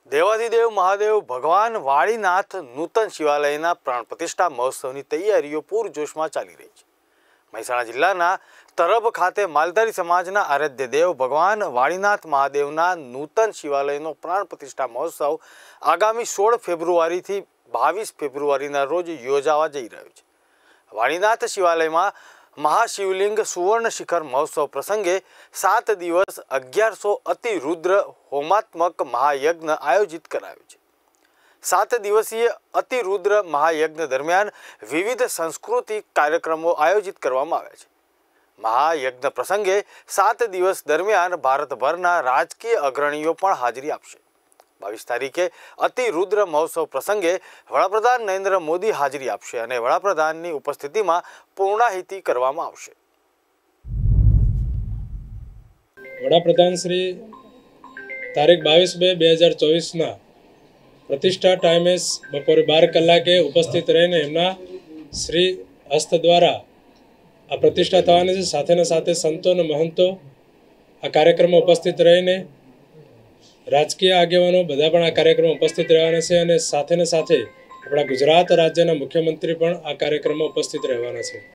દેવાધિદેવ મહાદેવ ભગવાન વાળીનાથ નૂતન શિવાલયના પ્રાણ પ્રતિષ્ઠા મહોત્સવની તૈયારીઓ પૂરજોશમાં ચાલી રહી છે। મહેસાણા જિલ્લાના તરબ ખાતે માલધારી સમાજના આરાધ્ય દેવ ભગવાન વાળીનાથ મહાદેવના નૂતન શિવાલયનો પ્રાણ પ્રતિષ્ઠા મહોત્સવ આગામી 16 ફેબ્રુઆરીથી 22 ફેબ્રુઆરીના રોજ યોજાવા જઈ રહ્યો છે। વાળીનાથ શિવાલયમાં महाशिवलिंग सुवर्ण शिखर महोत्सव प्रसंगे 7 दिवस 1100 अतिरुद्र होमात्मक महायज्ञ आयोजित करायो छे। 7 दिवसीय अतिरुद्र महायज्ञ दरमियान विविध सांस्कृतिक कार्यक्रमों आयोजित करवामां आव्या छे। महायज्ञ प्रसंगे 7 दिवस दरमियान भारतभरना राजकीय अग्रणीओ पण हाजरी आपशे। 22 तारीखे अतिरुद्र महोत्सव प्रसंगे वडाप्रधान नरेंद्र मोदी हाजरी आपशे अने वडाप्रधाननी उपस्थितिमां पूर्णाहुति करवामां आवशे। वडाप्रधान श्री तारीख 22/2/2024 प्रतिष्ठा टाइमे बपोरे 12 कलाके उपस्थित रहीने एमना श्री हस्त द्वारा आ प्रतिष्ठा थवानी छे। साथे साथे संतो ने महंतो आ कार्यक्रम उपस्थित रहीने राजकीय आगेवानो बधा पण आ कार्यक्रम उपस्थित रहेवाना छे अने साथे ने साथे आपणा गुजरात राज्यना मुख्यमंत्री पण आ कार्यक्रम उपस्थित रहेवाना छे।